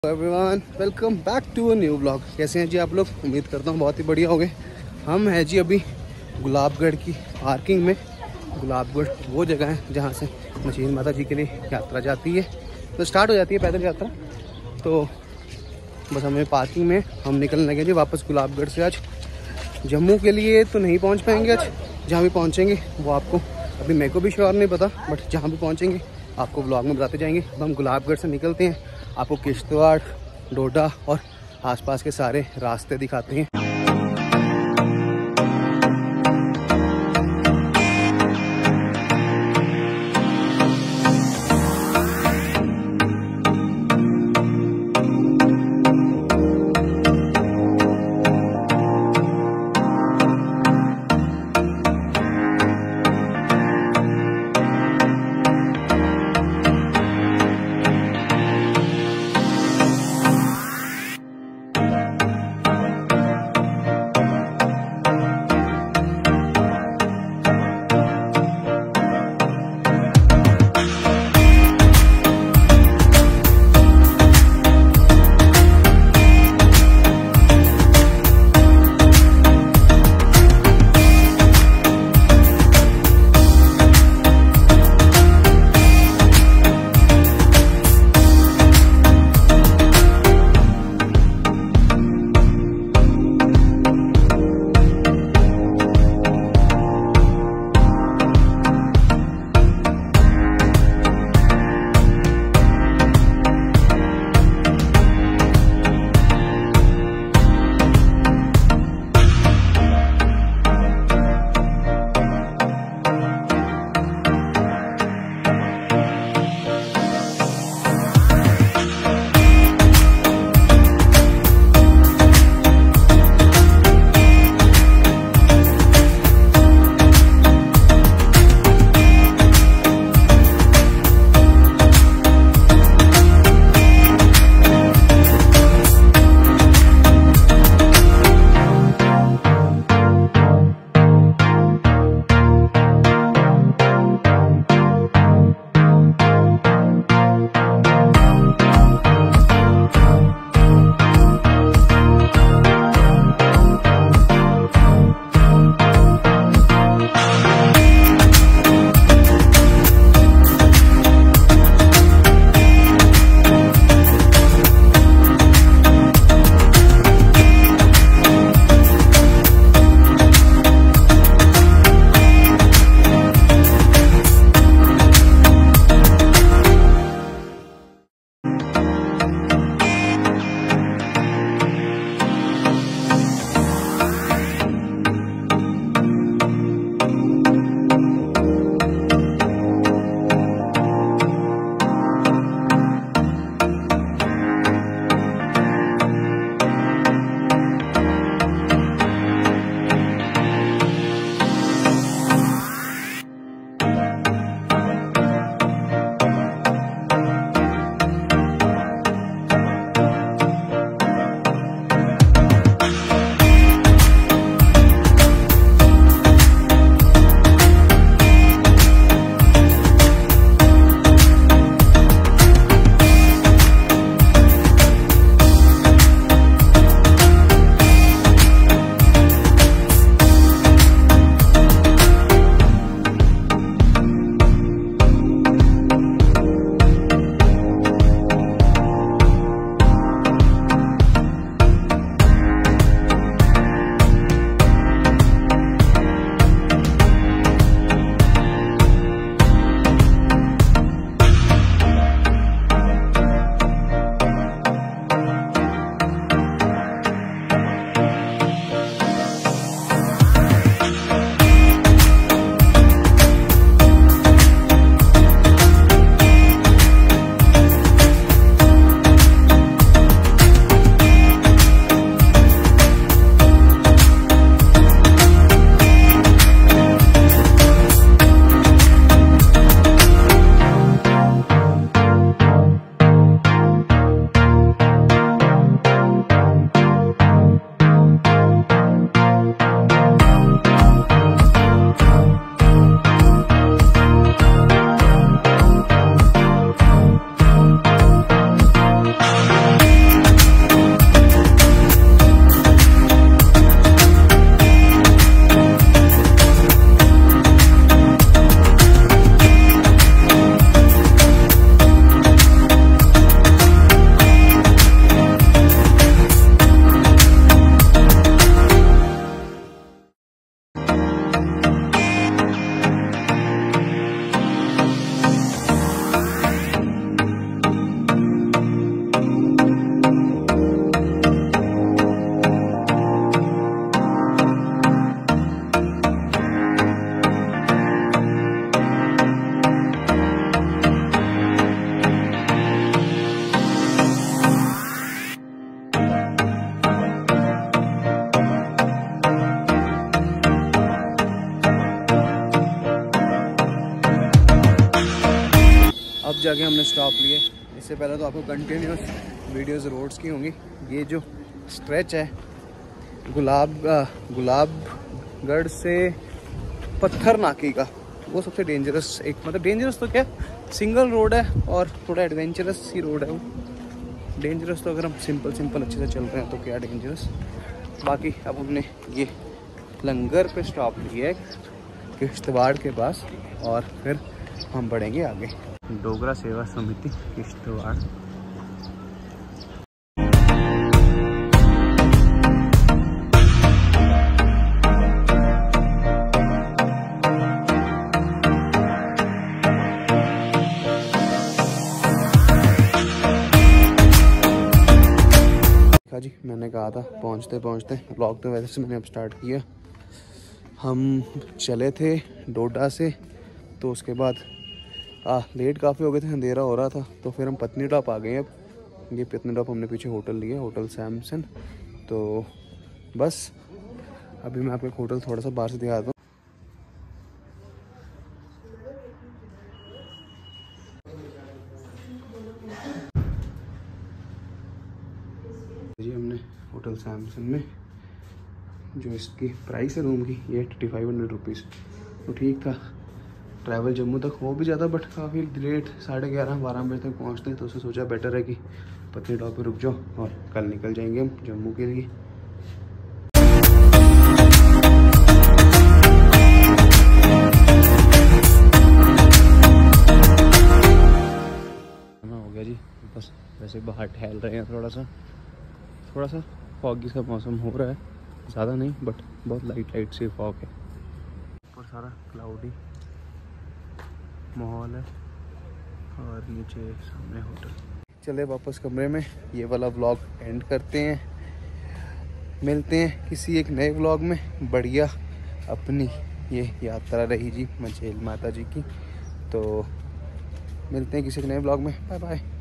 Everyone welcome back to a new blog. कैसे हैं जी आप लोग? उम्मीद करता हूँ बहुत ही बढ़िया होंगे। हम हैं जी अभी गुलाबगढ़ की पार्किंग में। गुलाबगढ़ वो जगह है जहाँ से मशीन माता जी के लिए यात्रा जाती है, तो स्टार्ट हो जाती है पैदल यात्रा। तो बस हमें पार्किंग में हम निकलने लगे जी वापस गुलाबगढ़ से। आज जम्मू के लिए तो नहीं पहुँच पाएंगे, आज जहाँ भी पहुँचेंगे वो आपको अभी मेरे को भी श्योर नहीं पता, बट जहाँ भी पहुँचेंगे आपको ब्लॉग में बताते जाएंगे। अब हम गुलाबगढ़ से निकलते हैं, आपको किश्तवाड़, डोडा और आसपास के सारे रास्ते दिखाते हैं। जगह हमने स्टॉप लिए। इससे पहले तो आपको कंटिन्यूस वीडियोस रोड्स की होंगी। ये जो स्ट्रेच है गुलाबगढ़ से पत्थर नाकी का, वो सबसे डेंजरस, एक मतलब डेंजरस तो क्या, सिंगल रोड है और थोड़ा एडवेंचरस सी रोड है वो। डेंजरस तो अगर हम सिंपल अच्छे से चल रहे हैं तो क्या डेंजरस। बाकी अब हमने ये लंगर पे स्टॉप लिया है किश्तवाड़ के पास, और फिर हम बढ़ेंगे आगे। डोगरा सेवा समिति किश्तवाड़। जी मैंने कहा था पहुंचते पहुंचते, व्लॉग तो वैसे से मैंने अब स्टार्ट किया। हम चले थे डोडा से, तो उसके बाद लेट काफ़ी हो गए थे, अंधेरा हो रहा था, तो फिर हम पत्नीटॉप आ गए। अब ये पत्नीटॉप हमने पीछे होटल लिया, होटल सैमसन। तो बस अभी मैं आपको होटल थोड़ा सा बाहर से दिखाता हूँ। जी हमने होटल सैमसन में, जो इसकी प्राइस है रूम की, ये 3500 रुपीज़, तो ठीक था। ट्रैवल जम्मू तक हो भी जाता, बट काफ़ी लेट 11:30-12 बजे तक पहुँचते हैं, तो उससे सोचा बेटर है कि पत्नीटॉप पे रुक जाओ और कल निकल जाएंगे हम जम्मू के लिए। हो गया जी, बस वैसे बाहर टहल रहे हैं। थोड़ा सा फॉगी सा मौसम हो रहा है, ज़्यादा नहीं बट बहुत लाइट सी फॉग है। ऊपर सारा क्लाउडी माहौल है और नीचे सामने होटल। चले वापस कमरे में, ये वाला व्लॉग एंड करते हैं। मिलते हैं किसी एक नए व्लॉग में। बढ़िया अपनी ये यात्रा रही जी मचेल माता जी की। तो मिलते हैं किसी एक नए व्लॉग में। Bye bye.